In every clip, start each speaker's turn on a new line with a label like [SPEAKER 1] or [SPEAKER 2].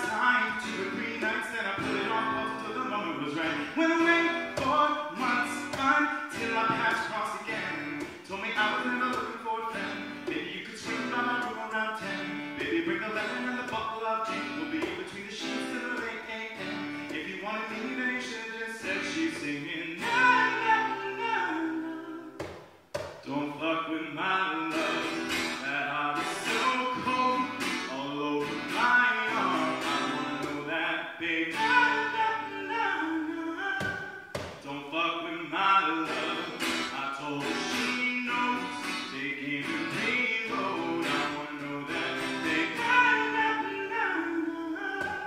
[SPEAKER 1] time, 2 or 3 nights, then I put it off until the moment was right. Went away for months until our paths crossed again. Told me I was never looking for a friend. Maybe you could swing by my room around 10. Baby, bring the lemon and the bottle of gin. We'll be between the sheets till the late AM. If you wanted me, then you should have just said she's singing. Na, na, na, na. Don't fuck with my love. That heart is so cold. All over my arm. I wanna know that, babe. Na, na, na, na. Don't fuck with my love. I told her she knows. Take him and reload. I wanna know that, babe. Na, na, na, na.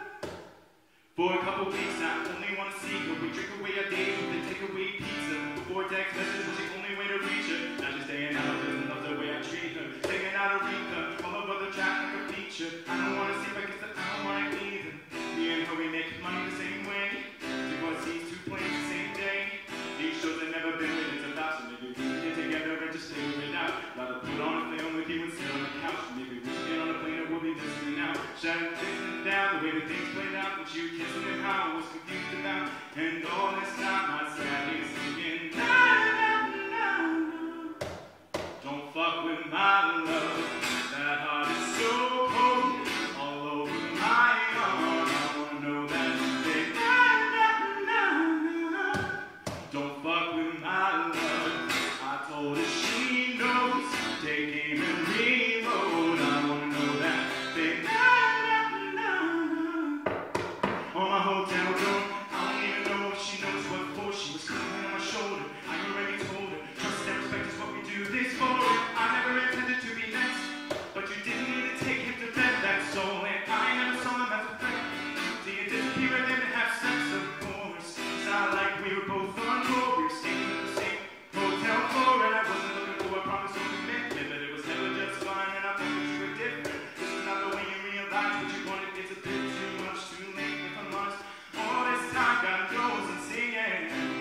[SPEAKER 1] For a couple weeks, I only wanna see her. We drink away our days with a takeaway pizza. Before text message was the only way to reach her. Now she's staying out, doesn't love the way I treat her. Taking out a Rika, all her brother trapped like a feature. I don't wanna see if I guess that I don't wanna either. Me and her, we make money the same way. 2 one sees 2 planes the same day. These shows have never been written to last, so maybe we can get together and just figure it out. Rather put on a film with you and sit on the couch. Maybe we can get on a plane or we'll be listening out. Shutting things down, the way that things played out. With you kissing and how I was confused about. And all this time I sat here singing. Na, na, na, na. Don't fuck with my love. That heart is so cold. All over my arm. I wanna know that, babe. Na, na, na, na. Don't fuck with my love. I told her she knows. Take aim and reload. I wanna know that, babe. Na, na, na, na. On my hotel room, I don't even know if she knows what for. She was crying on my shoulder. I already told her. Trust and respect is what we do this for. I never intended to be next, but you didn't need to take him to bed. That's all, and I never saw him as a friend. So you disappear and then have sex, of course. Sound like we were both on tour. We were staying in the same hotel floor, and I wasn't looking for a promise or commitment, but it was never just fine, and I thought that you were different. This is not the way you realize what you wanted. It's a bit too much, too late, if I'm honest. All this time, God goes and singing.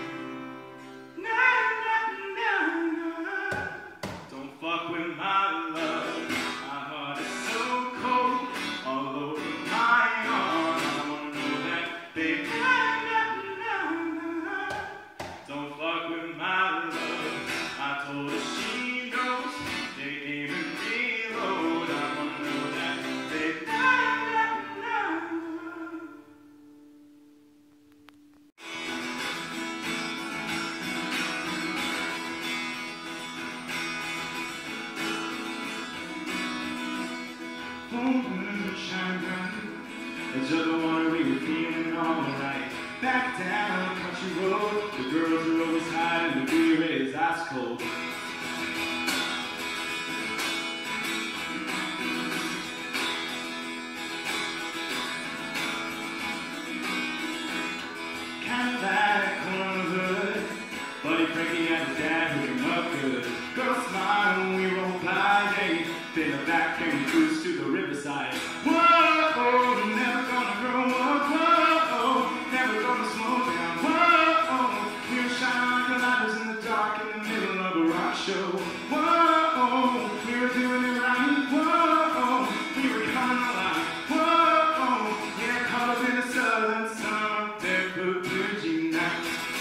[SPEAKER 1] Na, na, na, na. Don't fuck with my love. My heart is so cold. All over my arm. I wanna know that, babe. Na, na, na, na. Don't fuck with my love. I told her she knows. Take aim and reload. I wanna know that, babe. Na, na, na, na. Shine bright. It's just the one we were feeling alright. Back down country road, the girls are always high and the beer is ice cold. Cadillac on the hood, Buddy Frankie and his dad hooking up good. Girl smile when we roll by, hey. Then the back and we cruise to the riverside. Whoa, never gonna grow up. Whoa, never gonna slow down. Whoa, we were shining like lighters in the dark in the middle of a rock show. Whoa, we were doing it right. Whoa, we were coming alive. Whoa, yeah, caught up in the southern summer, barefoot Virgin night.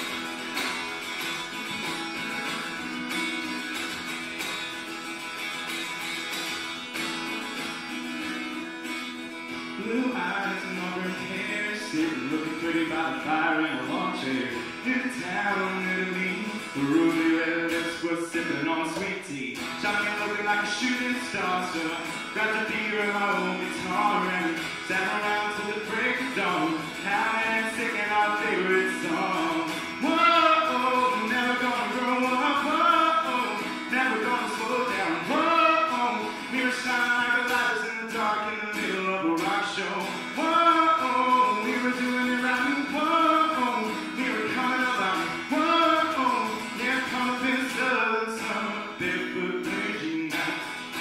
[SPEAKER 1] Blue eyes and auburn hair, sitting looking pretty by the fire in a lawn chair. In the town in Italy, the ruby red lips was sipping on sweet tea. Shining looking like a shooting star, so I grabbed the beer and my old guitar and sat around till the break of dawn, howling and singing our favorite song. Whoa, never gonna grow up. Whoa, never gonna slow down. Whoa, we were shining like the lighters in the dark in the middle of a rock show. Whoa, we were doing it right. Whoa, we were coming alive. Whoa, yeah, come up in southern summer, barefoot Virgin night.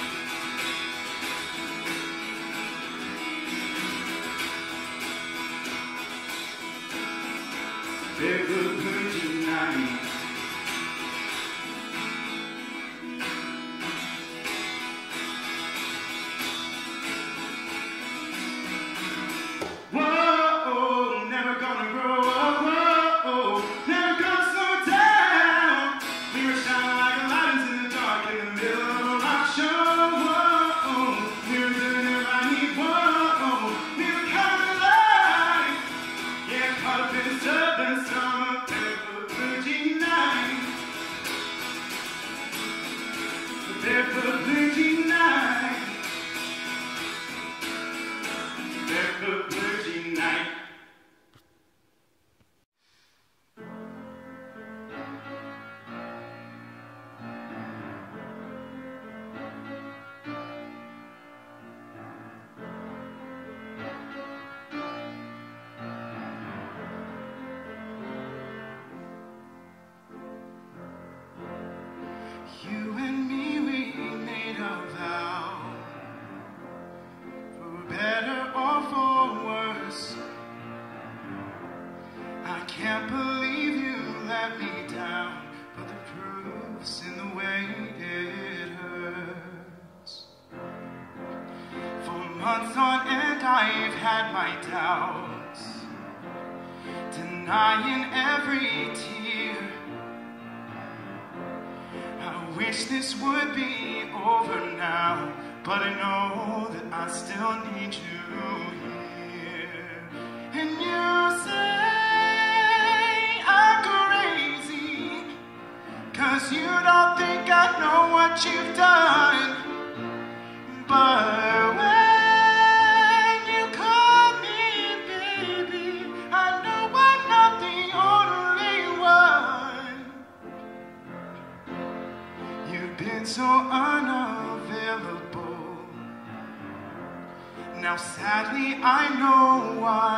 [SPEAKER 1] Barefoot Virgin night. months on end I've had my doubts, denying every tear. I wish this would be over now, but I know that I still need you here. And you say I'm crazy, 'cause you don't think I know what you've done. But when you call me baby, I know I'm not the only one. You've been so unavailable. Now sadly I know why.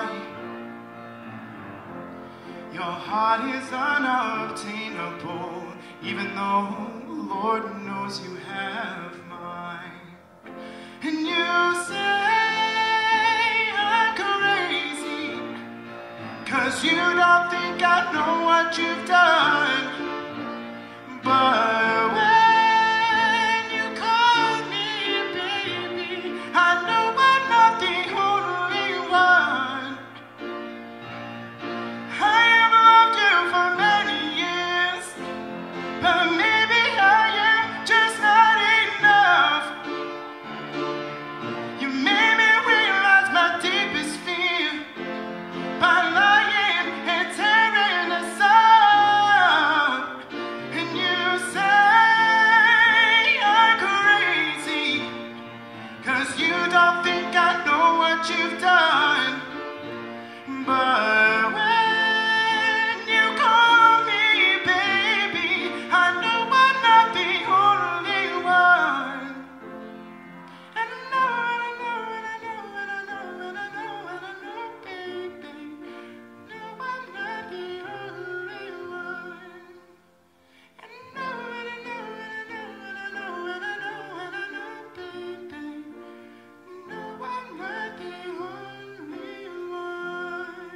[SPEAKER 1] Your heart is unobtainable, even though Lord knows you have mine. And you say I'm crazy, 'cause you don't think I know what you've done. But when you call me baby, I know I'm not the only one. I have loved you for many years, but maybe I am just not enough. You made me realize my deepest fear by lying and tearing us up. And you say I'm crazy, 'cause you don't think I know what you've done. But when you call me baby, I know I'm not the only one. And I know, and I know, and I know, and I know, and I know, and I know, baby, no, I'm not the only one. And I know, and I know, and I know, and I know, and I know, and I know, baby, no, I'm not the only one.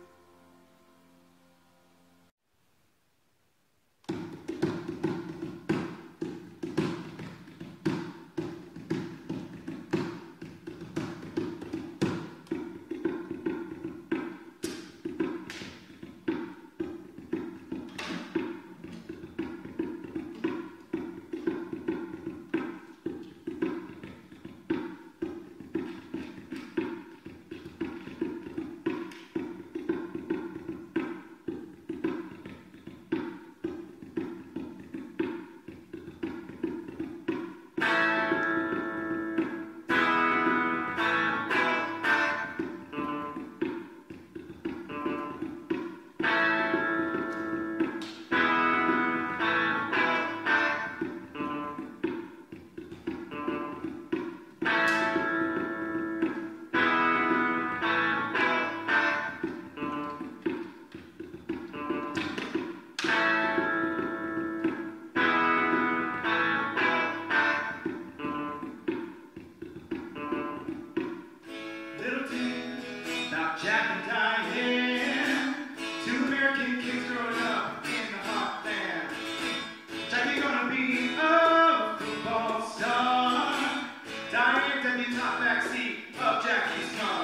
[SPEAKER 1] Little team, about Jack and Diane, two American kids growing up in the heartland. Jackie gonna be a football star, Diane's in the top backseat of Jackie's car.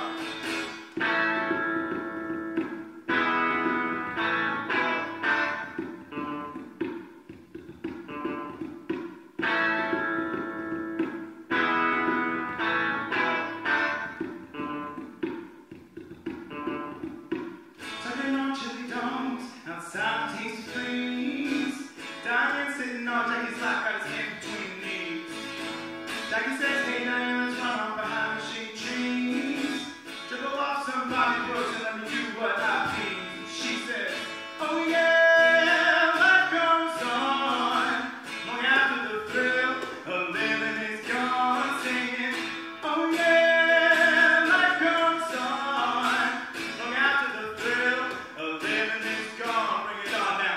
[SPEAKER 1] Sucking on chili dogs outside the Tasty Freeze. Diane sitting on Jackie's lap, got his hand between his knees. Jackie says, hey Diane, let's run off behind the shade trees. Dribble off some body blows and let me do what I please. She says, oh yeah, life goes on long after the thrill of living is gone. Singing, oh yeah, life goes on long after the thrill of living is gone. Bring it on now.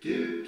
[SPEAKER 1] Do